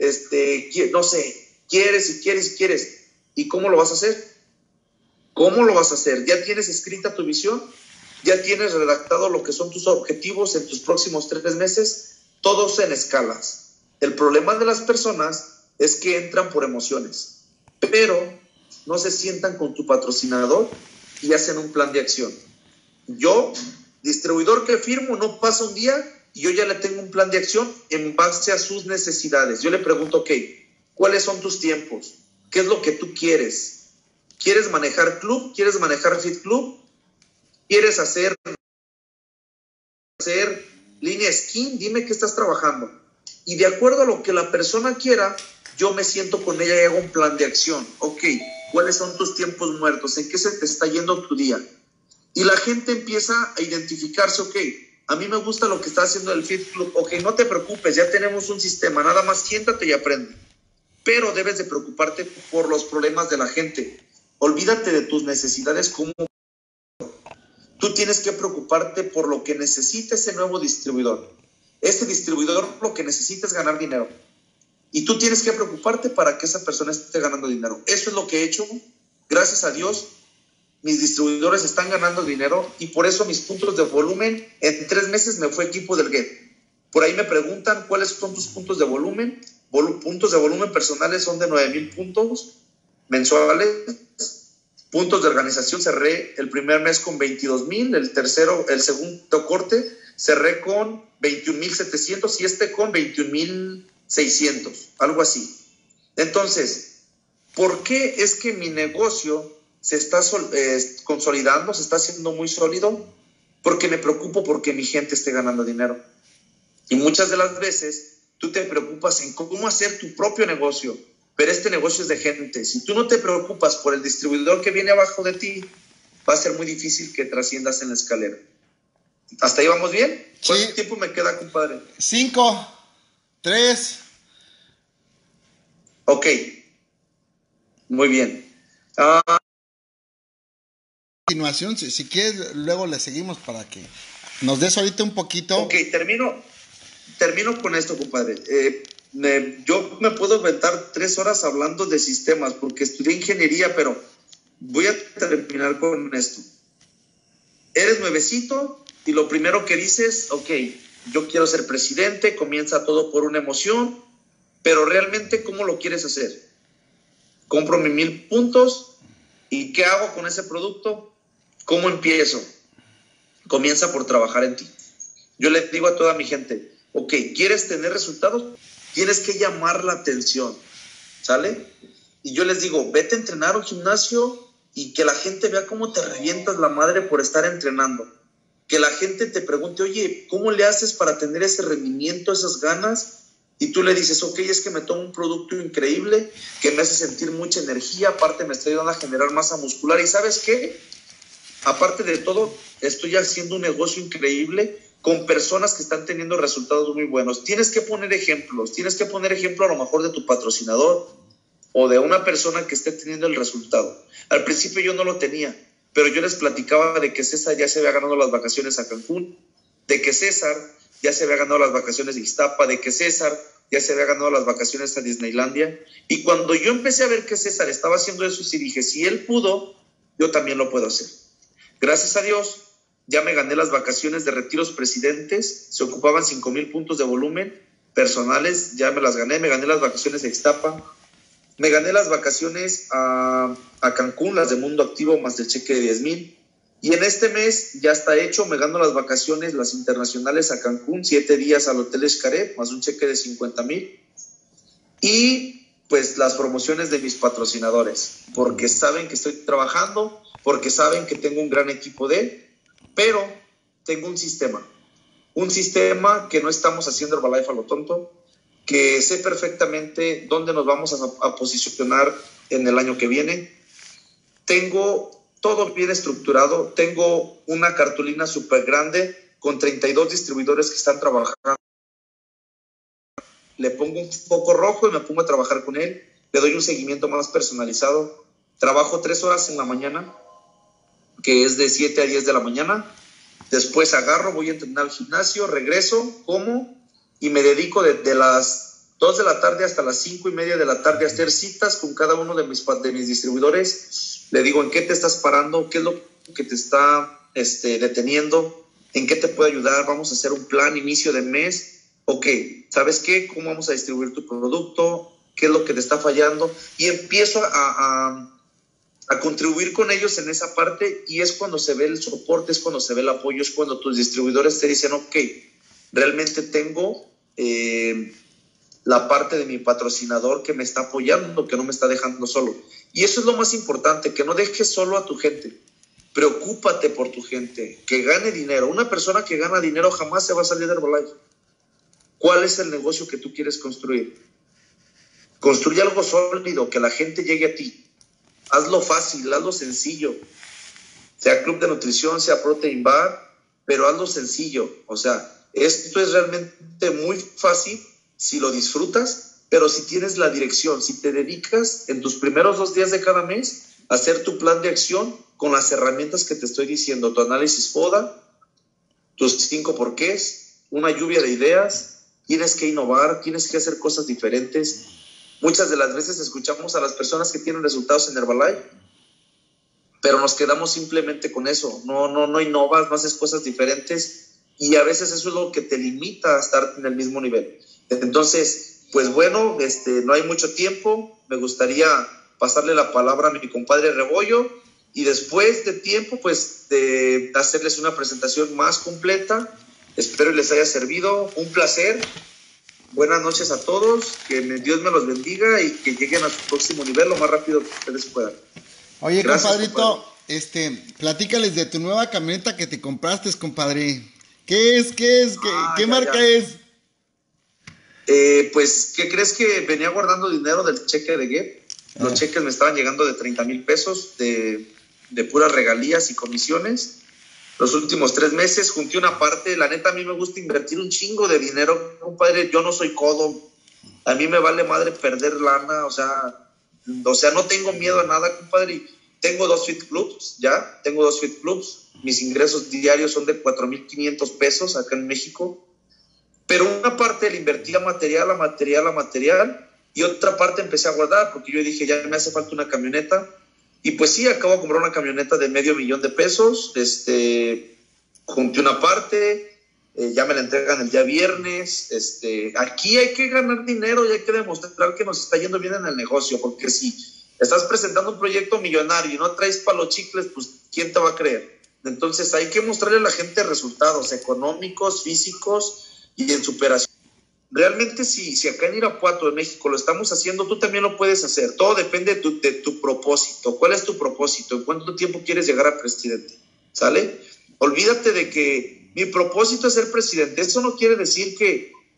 no sé, quieres. ¿Y cómo lo vas a hacer? ¿Cómo lo vas a hacer? ¿Ya tienes escrita tu visión? ¿Ya tienes redactado lo que son tus objetivos en tus próximos 3 meses? Todos en escalas. El problema de las personas es que entran por emociones, pero no se sientan con tu patrocinador y hacen un plan de acción. Yo, distribuidor que firmo, no pasa un día y yo ya le tengo un plan de acción en base a sus necesidades. Yo le pregunto, ok, ¿cuáles son tus tiempos? ¿Qué es lo que tú quieres? ¿Quieres manejar club? ¿Quieres manejar fit club? ¿Quieres hacer línea skin? Dime qué estás trabajando. Y de acuerdo a lo que la persona quiera, yo me siento con ella y hago un plan de acción. Ok, ¿cuáles son tus tiempos muertos? ¿En qué se te está yendo tu día? Y la gente empieza a identificarse, ok, a mí me gusta lo que está haciendo el Fit Club. Ok, no te preocupes, ya tenemos un sistema, nada más siéntate y aprende. Pero debes de preocuparte por los problemas de la gente. Olvídate de tus necesidades como... Tú tienes que preocuparte por lo que necesita ese nuevo distribuidor. Este distribuidor lo que necesita es ganar dinero. Y tú tienes que preocuparte para que esa persona esté ganando dinero. Eso es lo que he hecho. Gracias a Dios, mis distribuidores están ganando dinero y por eso mis puntos de volumen, en 3 meses me fue equipo del Get. Por ahí me preguntan cuáles son tus puntos de volumen. Puntos de volumen personales son de 9,000 puntos mensuales. Puntos de organización cerré el primer mes con 22,000, el segundo corte cerré con 21,700 y con 21,600, algo así. Entonces, ¿por qué es que mi negocio se está consolidando, se está haciendo muy sólido? Porque me preocupo porque mi gente esté ganando dinero. Y muchas de las veces tú te preocupas en cómo hacer tu propio negocio, pero este negocio es de gente. Si tú no te preocupas por el distribuidor que viene abajo de ti, va a ser muy difícil que trasciendas en la escalera. ¿Hasta ahí vamos bien? ¿Cuánto tiempo me queda, compadre? 5, 3. Ok. Muy bien. Continuación, si quieres, luego le seguimos para que nos des ahorita un poquito. Ok, termino con esto, compadre. Yo me puedo aventar 3 horas hablando de sistemas porque estudié ingeniería, pero voy a terminar con esto. Eres nuevecito y lo primero que dices, ok, yo quiero ser presidente, comienza todo por una emoción, pero realmente, ¿cómo lo quieres hacer? Compro mis 1,000 puntos y ¿qué hago con ese producto? ¿Cómo empiezo? Comienza por trabajar en ti. Yo le digo a toda mi gente, ok, ¿quieres tener resultados? Tienes que llamar la atención, ¿sale? Y yo les digo, vete a entrenar a un gimnasio y que la gente vea cómo te revientas la madre por estar entrenando. Que la gente te pregunte, oye, ¿cómo le haces para tener ese rendimiento, esas ganas y tú le dices, ok, es que me tomo un producto increíble que me hace sentir mucha energía, aparte me está ayudando a generar masa muscular, y ¿sabes qué? Aparte de todo, estoy haciendo un negocio increíble con personas que están teniendo resultados muy buenos. Tienes que poner ejemplos, tienes que poner ejemplo a lo mejor de tu patrocinador o de una persona que esté teniendo el resultado. Al principio yo no lo tenía, pero yo les platicaba de que César ya se había ganado las vacaciones a Cancún, de que César ya se había ganado las vacaciones de Ixtapa, de que César ya se había ganado las vacaciones a Disneylandia. Y cuando yo empecé a ver que César estaba haciendo eso, sí dije, si él pudo, yo también lo puedo hacer. Gracias a Dios, ya me gané las vacaciones de retiros presidentes, se ocupaban 5,000 puntos de volumen personales, ya me las gané, me gané las vacaciones de Ixtapa, me gané las vacaciones a Cancún, las de Mundo Activo, más del cheque de 10,000. Y en este mes ya está hecho, me gano las vacaciones, las internacionales a Cancún, 7 días al Hotel Xcaret, más un cheque de 50,000. Y pues las promociones de mis patrocinadores, porque saben que estoy trabajando, porque saben que tengo un gran equipo pero tengo un sistema que no estamos haciendo Herbalife a lo tonto, que sé perfectamente dónde nos vamos a posicionar en el año que viene. Tengo todo bien estructurado, tengo una cartulina súper grande con 32 distribuidores que están trabajando. Le pongo un foco rojo y me pongo a trabajar con él, le doy un seguimiento más personalizado. Trabajo 3 horas en la mañana, que es de 7 a 10 de la mañana. Después agarro, voy a entrenar al gimnasio, regreso, como y me dedico desde las 2 de la tarde hasta las 5:30 de la tarde a hacer citas con cada uno de mis distribuidores. Le digo en qué te estás parando, qué es lo que te está deteniendo, en qué te puedo ayudar, vamos a hacer un plan inicio de mes. Ok, ¿sabes qué? ¿Cómo vamos a distribuir tu producto? ¿Qué es lo que te está fallando? Y empiezo a contribuir con ellos en esa parte, y es cuando se ve el soporte, es cuando se ve el apoyo, es cuando tus distribuidores te dicen, ok, realmente tengo la parte de mi patrocinador que me está apoyando, que no me está dejando solo. Y eso es lo más importante, que no dejes solo a tu gente. Preocúpate por tu gente, que gane dinero. Una persona que gana dinero jamás se va a salir de Herbalife. ¿Cuál es el negocio que tú quieres construir? Construye algo sólido, que la gente llegue a ti. Hazlo fácil, hazlo sencillo. Sea club de nutrición, sea protein bar, pero hazlo sencillo. O sea, esto es realmente muy fácil si lo disfrutas, pero si tienes la dirección, si te dedicas en tus primeros 2 días de cada mes a hacer tu plan de acción con las herramientas que te estoy diciendo, tu análisis FODA, tus 5 porqués, una lluvia de ideas, tienes que innovar, tienes que hacer cosas diferentes. Muchas de las veces escuchamos a las personas que tienen resultados en Herbalife, pero nos quedamos simplemente con eso. No innovas, no haces cosas diferentes, y a veces eso es lo que te limita a estar en el mismo nivel. Entonces, pues bueno, no hay mucho tiempo. Me gustaría pasarle la palabra a mi compadre Rebollo, y después de tiempo, pues de hacerles una presentación más completa. Espero les haya servido. Un placer. Buenas noches a todos, que Dios me los bendiga y que lleguen a su próximo nivel lo más rápido que ustedes puedan. Oye, gracias, compadrito, platícales de tu nueva camioneta que te compraste, compadre. ¿Qué es? ¿Qué marca es? Pues, ¿qué crees? Que venía guardando dinero del cheque de Gap. Los cheques me estaban llegando de 30,000 pesos de puras regalías y comisiones. Los últimos 3 meses junté una parte. La neta, a mí me gusta invertir un chingo de dinero, compadre. Yo no soy codo. A mí me vale madre perder lana. O sea, no tengo miedo a nada, compadre. Tengo 2 fit clubs, ya. Tengo 2 fit clubs. Mis ingresos diarios son de 4,500 pesos acá en México. Pero una parte la invertí a material. Y otra parte empecé a guardar, porque yo dije, ya me hace falta una camioneta. Y pues sí, acabo de comprar una camioneta de $500,000 pesos. Junté una parte, ya me la entregan el día viernes. Aquí hay que ganar dinero y hay que demostrar que nos está yendo bien en el negocio, porque si estás presentando un proyecto millonario y no traes para los chicles, pues ¿quién te va a creer? Entonces hay que mostrarle a la gente resultados económicos, físicos y en superación. Realmente si acá en Irapuato, en México, lo estamos haciendo, tú también lo puedes hacer. Todo depende de tu propósito. ¿Cuál es tu propósito? ¿En cuánto tiempo quieres llegar a presidente? ¿Sale? Olvídate de que mi propósito es ser presidente. Eso no quiere decir que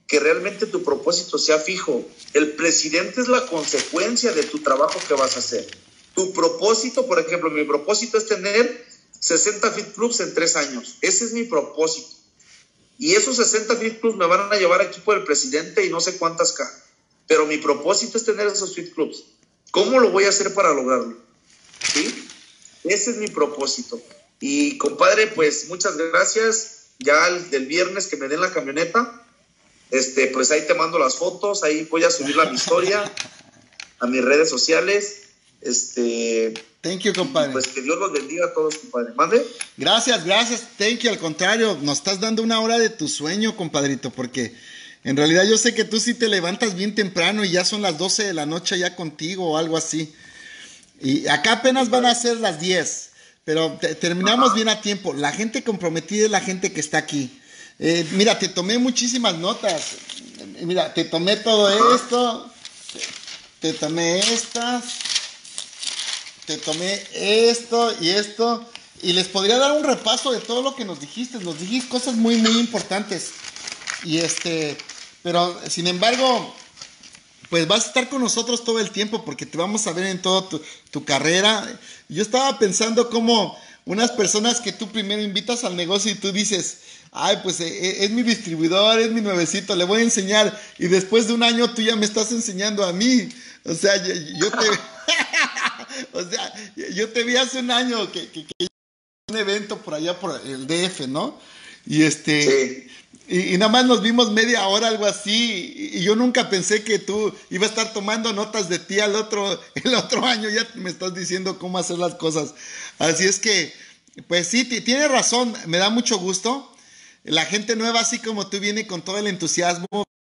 que realmente tu propósito sea fijo. El presidente es la consecuencia de tu trabajo que vas a hacer. Tu propósito, por ejemplo, mi propósito es tener 60 Fit Clubs en 3 años. Ese es mi propósito. Y esos 60 Fit Clubs me van a llevar aquí por el presidente y no sé cuántas K. Pero mi propósito es tener esos Fit Clubs. ¿Cómo lo voy a hacer para lograrlo? ¿Sí? Ese es mi propósito. Y compadre, pues muchas gracias. Ya del viernes que me den la camioneta, pues ahí te mando las fotos, ahí voy a subir mi historia a mis redes sociales. Thank you, compadre. Pues que Dios los bendiga a todos, compadre. ¿Mande? Gracias. Thank you. Al contrario, nos estás dando una hora de tu sueño, compadrito, porque en realidad yo sé que tú sí te levantas bien temprano y ya son las 12 de la noche ya contigo o algo así. Y acá apenas van a ser las 10, pero terminamos bien a tiempo. La gente comprometida es la gente que está aquí. Mira, te tomé muchísimas notas. Mira, te tomé todo esto. Te tomé estas. Te tomé esto y esto. Y les podría dar un repaso de todo lo que nos dijiste. Nos dijiste cosas muy, muy importantes. Y pero sin embargo, pues vas a estar con nosotros todo el tiempo porque te vamos a ver en toda tu carrera. Yo estaba pensando como unas personas que tú primero invitas al negocio y tú dices, ay, pues es mi distribuidor, es mi nuevecito, le voy a enseñar. Y después de un año tú ya me estás enseñando a mí. O sea, yo te vi hace un año que un evento por allá por el DF, ¿no? Y Sí. Y nada más nos vimos media hora, algo así, y yo nunca pensé que tú ibas a estar tomando notas de ti el otro año, ya me estás diciendo cómo hacer las cosas. Así es que, pues sí, tienes razón, me da mucho gusto. La gente nueva, así como tú, viene con todo el entusiasmo.